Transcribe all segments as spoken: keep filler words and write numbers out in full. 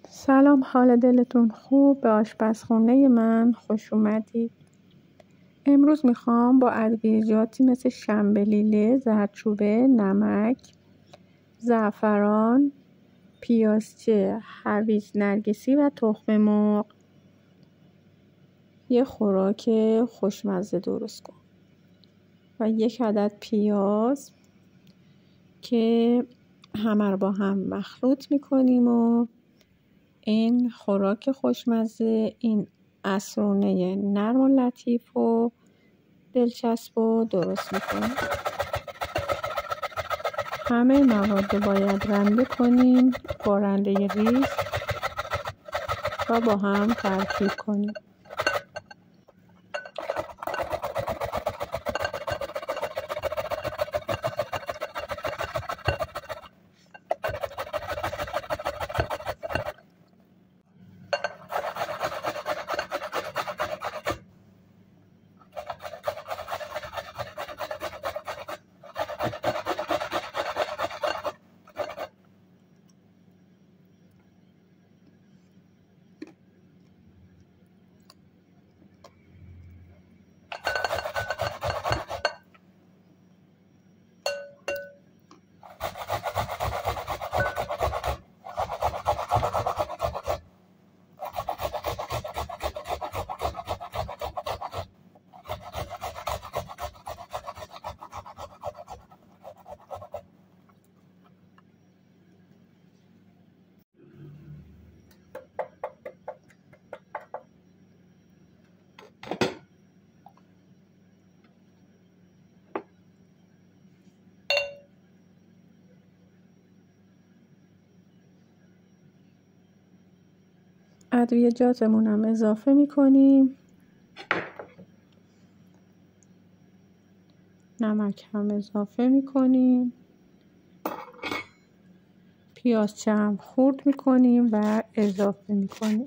سلام، حال دلتون خوب؟ به آشپزخونه من خوش اومدید. امروز میخوام با ادویه‌جاتی مثل شنبلیله، زردچوبه، نمک، زعفران، پیازچه، هویج نرگسی و تخم مرغ یه خوراک خوشمزه درست کنم و یک عدد پیاز که همه رو با هم مخلوط میکنیم و این خوراک خوشمزه، این عصرونه نرم و لطیف و دلچسب و درست میکنیم. همه مواد باید رنده کنیم با رنده ریز و با هم ترکیب کنیم. ادویه‌جاتمون هم اضافه میکنیم. نمک هم اضافه میکنیم. پیازچه هم خورد میکنیم و اضافه میکنیم.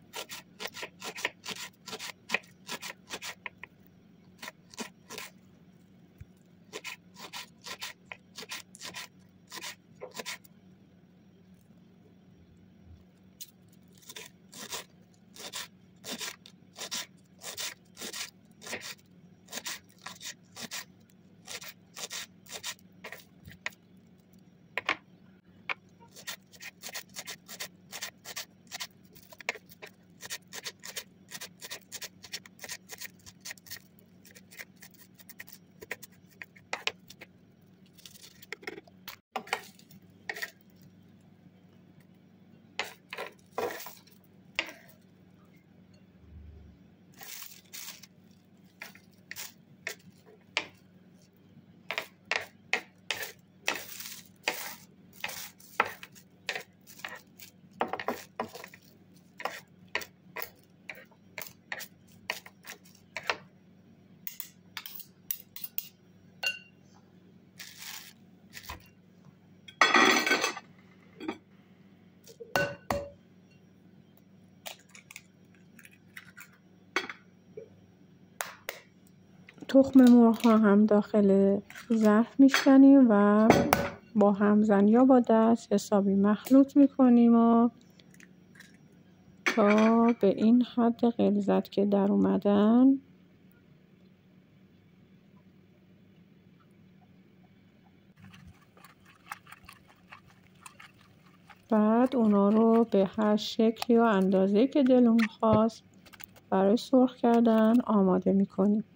تخم مرغ ها هم داخل ظرف میشکنیم و با همزن یا با دست حسابی مخلوط میکنیم و تا به این حد غلظت که در اومدن بعد اونا رو به هر شکلی و اندازه که دلمون خواست برای سرخ کردن آماده میکنیم.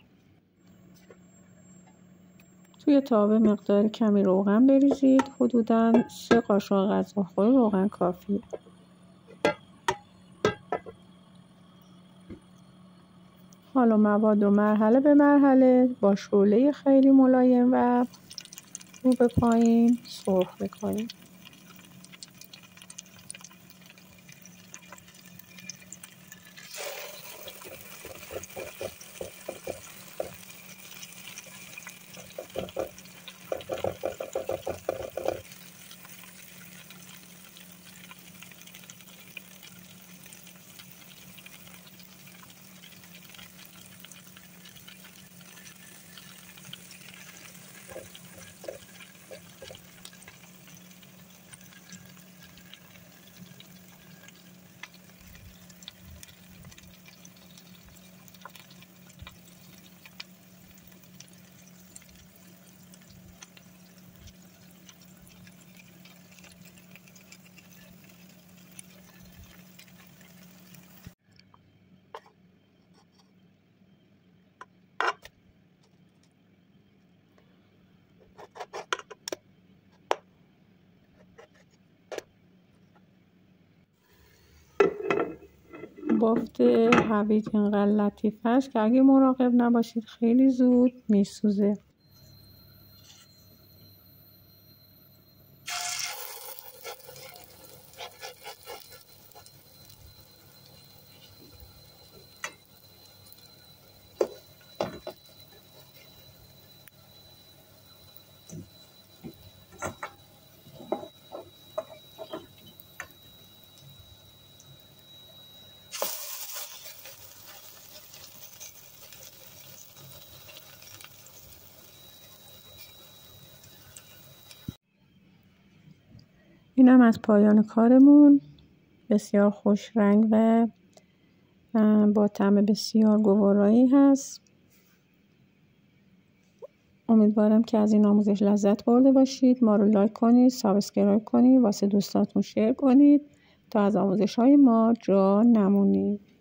توی تاوه مقدار کمی روغن بریزید. حدوداً سه قاشق غذاخوری روغن کافیه. حالا مواد رو مرحله به مرحله با شعله خیلی ملایم و رو به پایین سرخ میکنیم. بافت هویج اینقدر لطیف هست که اگه مراقب نباشید خیلی زود میسوزه. اینم از پایان کارمون. بسیار خوش رنگ و با طعم بسیار گوارایی هست. امیدوارم که از این آموزش لذت برده باشید. ما رو لایک کنید، سابسکرایب کنید، واسه دوستاتون شیر کنید تا از آموزش های ما جا نمونید.